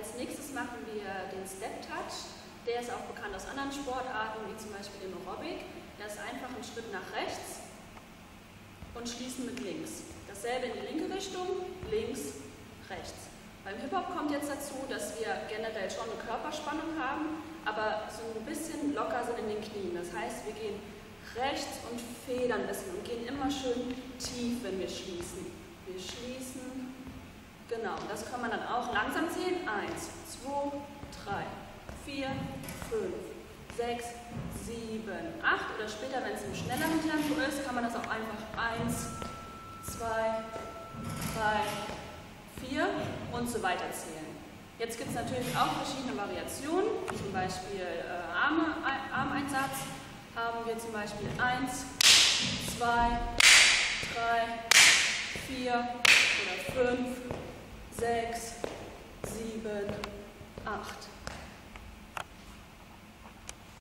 Als nächstes machen wir den Step Touch. Der ist auch bekannt aus anderen Sportarten, wie zum Beispiel dem Aerobic. Das ist einfach ein Schritt nach rechts und schließen mit links. Dasselbe in die linke Richtung, links, rechts. Beim Hip-Hop kommt jetzt dazu, dass wir generell schon eine Körperspannung haben, aber so ein bisschen locker sind in den Knien. Das heißt, wir gehen rechts und federn ein bisschen und gehen immer schön tief, wenn wir schließen. Wir schließen, genau, das kann man dann auch langsam zählen. 1, 2, 3, 4, 5, 6, 7, 8 oder später, wenn es im schnelleren Tempo ist, kann man das auch einfach 1, 2, 3, 4 und so weiter zählen. Jetzt gibt es natürlich auch verschiedene Variationen, zum Beispiel Armeinsatz. Haben wir zum Beispiel 1, 2, 3, 4 oder 5, 6, 7, 8.